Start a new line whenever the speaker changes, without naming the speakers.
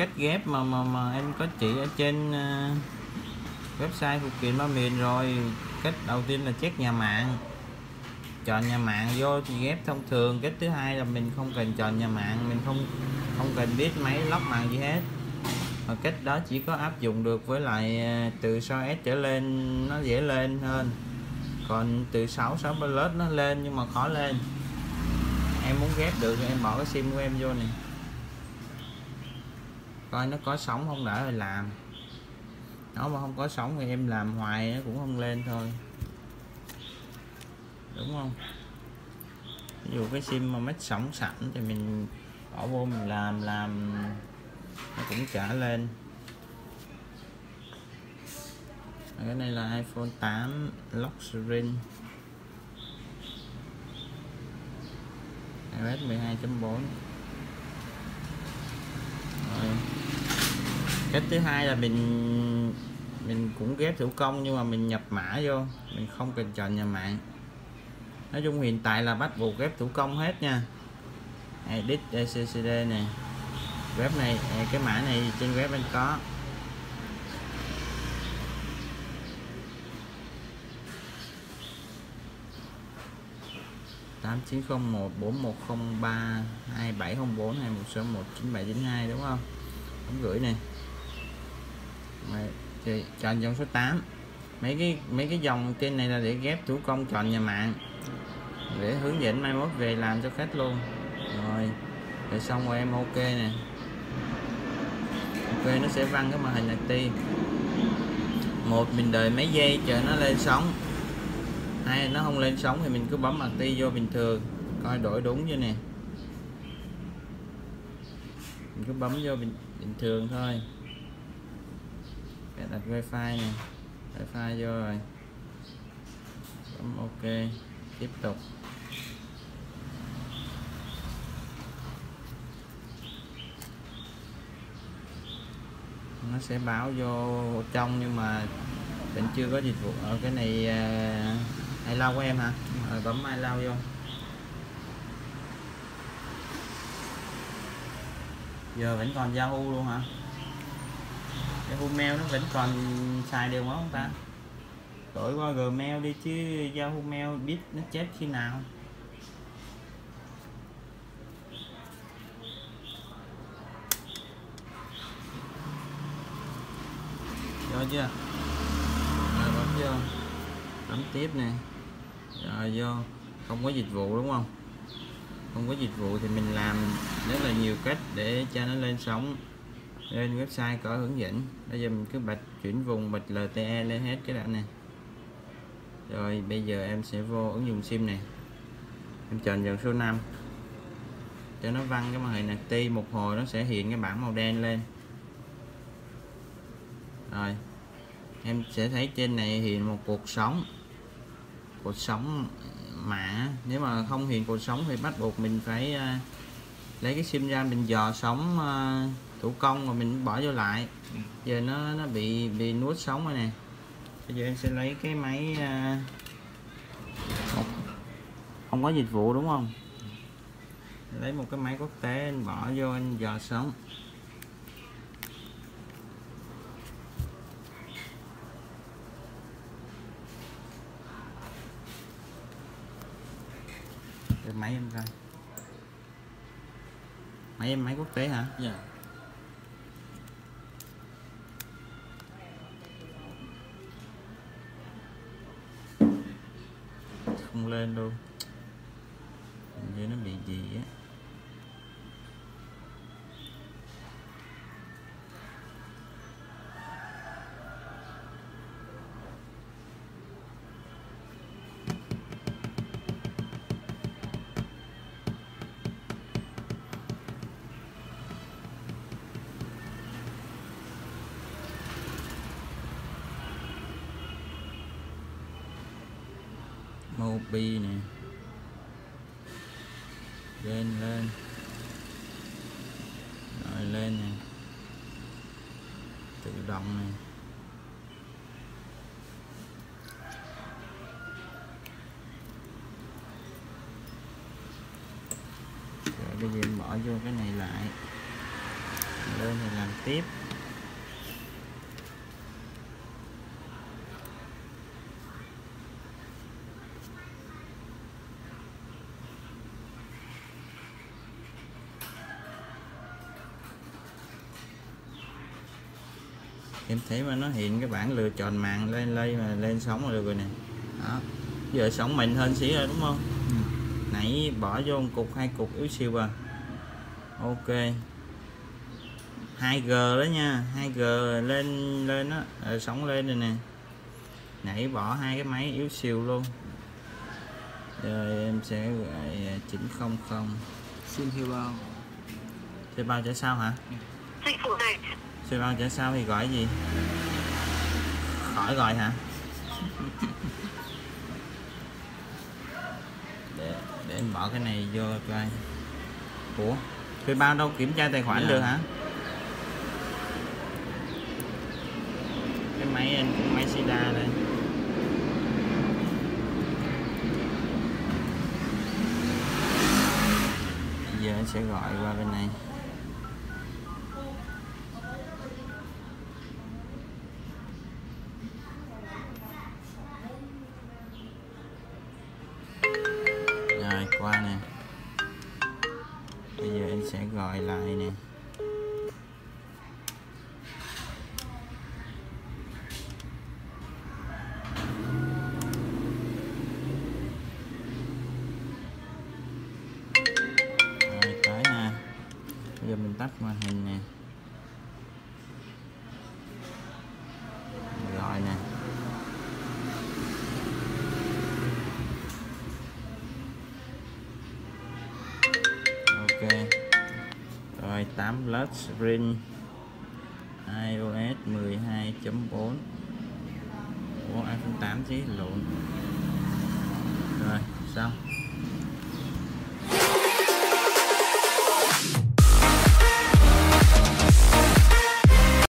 cách ghép mà em có chỉ ở trên website Phụ kiện Ba Miền rồi. Cách đầu tiên là check nhà mạng, chọn nhà mạng vô thì ghép thông thường. Cách thứ hai là mình không cần chọn nhà mạng, mình không cần biết máy lóc màng gì hết. Và cách đó chỉ có áp dụng được với lại từ 6S trở lên nó dễ lên hơn, còn từ 6 Plus nó lên nhưng mà khó lên. Em muốn ghép được thì em bỏ cái sim của em vô này, coi nó có sóng không đã rồi làm. Nó mà không có sóng thì em làm hoài nó cũng không lên thôi, đúng không? Ví dụ cái sim mà mất sóng sẵn thì mình bỏ vô mình làm nó cũng trả lên. Cái này là iPhone 8 lock screen iOS 12.4. Cách thứ hai là mình cũng ghép thủ công nhưng mà mình nhập mã vô, mình không cần chọn nhà mạng. Nói chung hiện tại là bắt buộc ghép thủ công hết nha. Edit ECCD này, web này, cái mã này trên web anh có. tám 901 4103 2704 hay 161 9792 đúng không? Ống gửi này. Thì chọn dòng số 8. Mấy cái dòng trên này là để ghép thủ công, chọn nhà mạng để hướng dẫn mai mốt về làm cho khách luôn. Rồi xong rồi em ok nè. Ok, nó sẽ văng cái màn hình active. Một, mình đợi mấy giây chờ nó lên sóng. Hai, nó không lên sóng thì mình cứ bấm active vô bình thường, coi đổi đúng chưa nè. Mình cứ bấm vô bình thường thôi. Đặt wifi nè, wifi vô rồi, bấm ok, tiếp tục. Nó sẽ báo vô trong nhưng mà vẫn chưa có dịch vụ. Ở cái này iCloud của em hả? Rồi bấm iCloud vô. Giờ vẫn còn Yahoo luôn hả? Yahoo Mail nó vẫn còn xài được không ta? Đổi qua Gmail đi chứ Yahoo Mail biết nó chết khi nào. Rồi chưa? Rồi bấm vô, bấm tiếp nè, rồi vô. Không có dịch vụ đúng không? Không có dịch vụ thì mình làm rất là nhiều cách để cho nó lên sóng. Lên website có hướng dẫn. Bây giờ mình cứ bật chuyển vùng, bật LTE lên hết cái đoạn này. Rồi bây giờ em sẽ vô ứng dụng sim này, em chọn dòng số 5 cho nó văng cái màn hình active. Một hồi nó sẽ hiện cái bảng màu đen lên. Rồi em sẽ thấy trên này hiện một cột sóng mã. Nếu mà không hiện cột sóng thì bắt buộc mình phải lấy cái sim ra, mình dò sóng thủ công rồi mình bỏ vô lại. Giờ nó bị nuốt sóng rồi nè. Bây giờ em sẽ lấy cái máy không có dịch vụ đúng không? Lấy một cái máy quốc tế anh bỏ vô, anh dò sóng. Để máy em coi. Máy em máy quốc tế hả?
Dạ.
Không lên luôn. Hình như nó bị gì á. Mobi nè, lên rồi lên nè, tự động nè. Rồi bây giờ em bỏ vô cái này lại, Lên thì làm tiếp. Em thấy mà nó hiện cái bảng lựa chọn màn lên mà lên sóng là được rồi nè. Đó, giờ sóng mạnh hơn xí rồi đúng không? Nãy bỏ vô một cục, 2 cục yếu xìu à. Ok, 2G đó nha, 2G lên đó, sóng lên rồi nè. Nãy bỏ 2 cái máy yếu xìu luôn. Rồi em sẽ gọi 900.
Xin thuê bao.
Thuê bao trả sau hả? Thuê bao trả sau thì gọi gì? Khỏi gọi hả? Để em bỏ cái này vô coi. Ủa, thuê bao đâu kiểm tra tài khoản được hả? Cái máy anh cũng máy Sida đây. Giờ anh sẽ gọi qua bên này. Rồi qua nè. Bây giờ anh sẽ gọi lại nè. Rồi tới ha. Bây giờ mình tắt màn hình nè. Gọi nè. Ok. Rồi 8 Plus Screen iOS 12.4. Ủa iPhone 8 chứ lộn. Rồi xong.